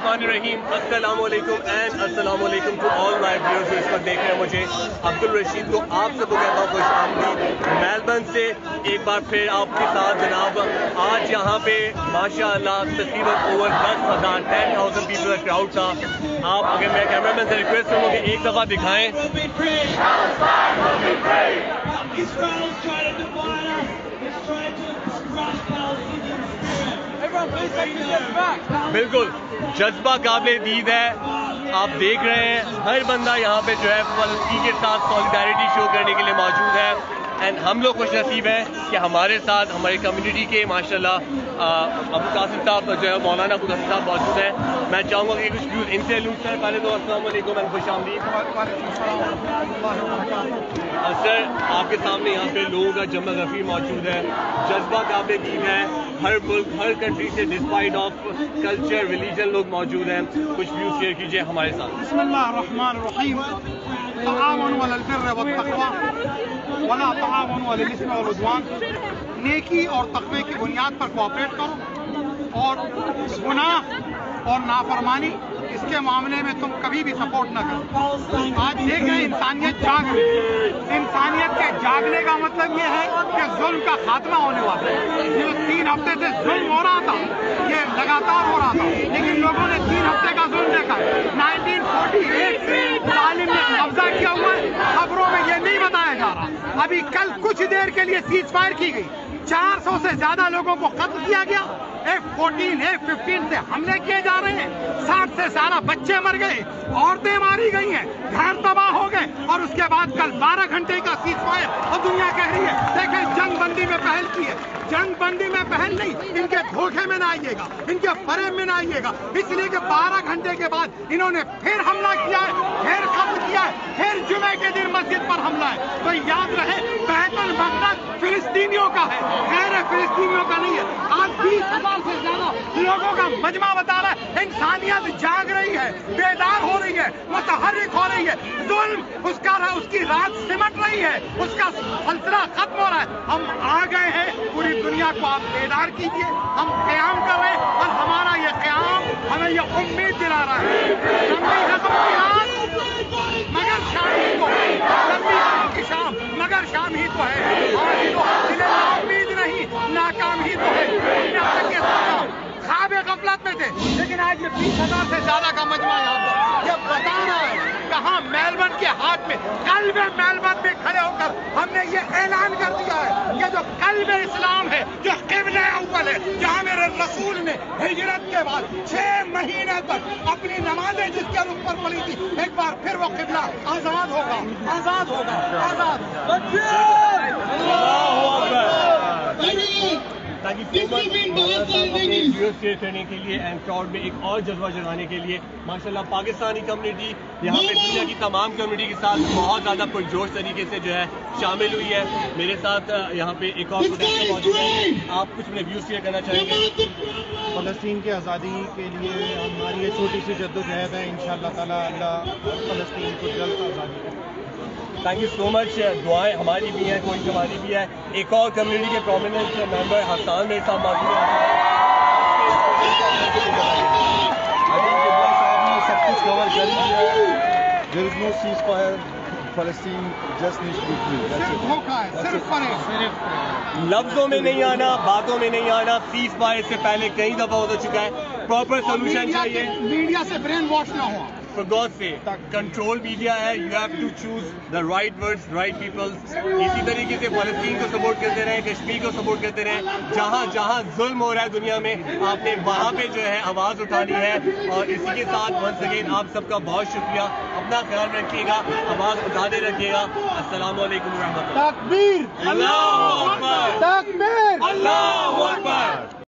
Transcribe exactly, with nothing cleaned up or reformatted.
बिस्मिल्लाहिर्रहमानिर्रहीम। अस्सलाम वालेकुम एंड अस्सलाम वालेकुम टू ऑल माय व्यूअर्स जो इस वक्त देख रहे हैं मुझे। अब्दुल रशीद को आप सबको कहता हूँ खुश आमदीद मेलबर्न से एक बार फिर आपके साथ जनाब। आज यहाँ पे माशाअल्लाह तकरीबन ओवर दस हज़ार टेन थाउजेंड पीपल का क्राउड था। आप अगर मैं कैमरामैन से रिक्वेस्ट करूँ कि एक दफ़ा दिखाएं। बिल्कुल जज्बा काबिल दीद है। आप देख रहे हैं हर बंदा यहाँ पे जो है फलस्तीन के साथ सॉलिडारिटी शो करने के लिए मौजूद है। एंड हम लोग खुश नसीब हैं कि हमारे साथ हमारी कम्युनिटी के माशाल्लाह अबू कासिम साहब जो है मौलाना अबू कासिम साहब मौजूद हैं। मैं चाहूँगा कि कुछ व्यूज़ इनसे लूँ। सर पहले तो अस्सलाम वालेकुम एंड खुश आमदीद। सर आपके सामने यहाँ पे लोगों का जमा गफी मौजूद है, जज्बा काबिल दीद है। हर मुल्क हर कंट्री से डिस्पाइट ऑफ कल्चर रिलीजन लोग मौजूद हैं। कुछ व्यूज़ शेयर कीजिए हमारे साथ। बिस्मिल्लाहिर्रहमानिर्रहीम। तआवनु अलल बिर्रि वत्तक़वा वला तआवनु अलल इस्मि वल उद्वान। नेकी और तक़वे की बुनियाद पर कोऑपरेट करो और गुनाह और नाफरमानी इसके मामले में तुम कभी भी सपोर्ट न करो। आज देख रहे इंसानियत जाग रही है। इंसानियत के जागने का मतलब ये है कि जुल्म का खात्मा होने वाला है। जो तीन हफ्ते से जुल्म हो रहा था ये लगातार हो रहा था, लेकिन लोगों ने तीन हफ्ते का जुल्म देखा। नाइनटीन फोर्टी एट से तालिम ने कब्जा किया हुआ है। खबरों में ये नहीं बताया जा रहा। अभी कल कुछ देर के लिए सीज फायर की गई, चार सौ से ज्यादा लोगों को कत्ल किया गया। एफ फोर्टीन एफ फिफ्टीन से हमले किए जा रहे हैं। साठ से ज्यादा बच्चे मर गए, औरतें मारी गई हैं, घर तबाह हो गए। और उसके बाद कल बारह घंटे का सीज फायर और दुनिया कह रही है देखें जंग बंदी में पहल की है। जंग बंदी में पहल नहीं, इनके धोखे में ना आइएगा, इनके फरेब में ना आइएगा। इसलिए कि बारह घंटे के बाद इन्होंने फिर हमला किया है, फिर कत्ल किया है, फिर जुमे के दिन मस्जिद पर हमला है। तो याद रहे बैतुल मक़दस फिलिस्तीनियों का है, गैर फिलिस्तीनियों का नहीं है। आज बीस हजार से ज्यादा लोगों का मजमा बता रहा है इंसानियत जाग रही है, बेदार हो रही है, मुतहर्रिक हो रही है। जुल्म उसका उसकी रात सिमट रही है, उसका सिलसिला खत्म हो रहा है। हम आ गए हैं, पूरी दुनिया को आप बेदार कीजिए। हम क़याम कर रहे हैं और हमारा ये क़याम हमें ये उम्मीद दिला रहा है लंबी रस्म की रात मगर शाम ही तो है, लंबी रस्म की शाम मगर शाम ही तो है। आज तो उम्मीद नहीं नाकाम ही तो है। ख्वाब गफलत में थे, लेकिन आज ये बीस हजार से ज्यादा का मजमा यहाँ पर ये बता रहा है कहाँ मेलबर्न के हाथ में कल्ब मेलबर्न में खड़े होकर हमने ये ऐलान कर दिया है कि जो कल्ब इस्लाम है, जो क़िबला अव्वल है, जहाँ मेरे रसूल ने हिजरत के बाद छह महीने तक अपनी नमाजें जिसके ऊपर पड़ी थी, एक बार फिर वो क़िबला आजाद होगा, आजाद होगा, आजाद। ताकि शेयर करने के लिए एंड क्राउड में एक और जज्बा जगाने के लिए माशाल्लाह पाकिस्तानी कम्युनिटी यहाँ पे दुनिया की तमाम कम्युनिटी के साथ बहुत ज़्यादा पुरजोश तरीके से जो है शामिल हुई है। मेरे साथ यहाँ पे एक और प्रोटेक्टर मौजूद है, आप कुछ रिव्यू शेयर करना चाहेंगे? फ़लस्तीन की आज़ादी के लिए हमारी ये छोटी सी जद्दोजहद है। इंशाअल्लाह ताला अल्लाह फ़लस्तीन को जल्द आज़ादी दे। Thank you so much. दुआएं हमारी भी हैं, कोई हमारी भी है। एक और कम्युनिटी के प्रोमिनेंट मेंबर हसन मेरे साथ मौजूद है। सब कुछ कवर कर लिया। There is no ceasefire, फ़लस्तीन just needs to be free. सिर्फ धोखा है, सिर्फ फरेब। लफ्जों में नहीं आना, बातों में नहीं आना। सीज फायर से पहले कई दफा हो चुका है। प्रॉपर सोल्यूशन चाहिए। मीडिया से ब्रेन वॉश ना हो। For God's sake, control media है। You have to choose the right words, right peoples. इसी तरीके से फलस्तीन को सपोर्ट करते रहे, कश्मीर को सपोर्ट करते रहे। जहाँ जहाँ जुल्म हो रहा है दुनिया में, आपने वहाँ पे जो है आवाज उठानी है। और इसी के साथ वंस अगेन आप सबका बहुत शुक्रिया। अपना ख्याल रखिएगा, आवाज उठाते रखिएगा। अस्सलाम वालेकुम रहमतुल्लाह। तकबीर, अल्लाहू अकबर, तकबीर, अल्लाहू अकबर।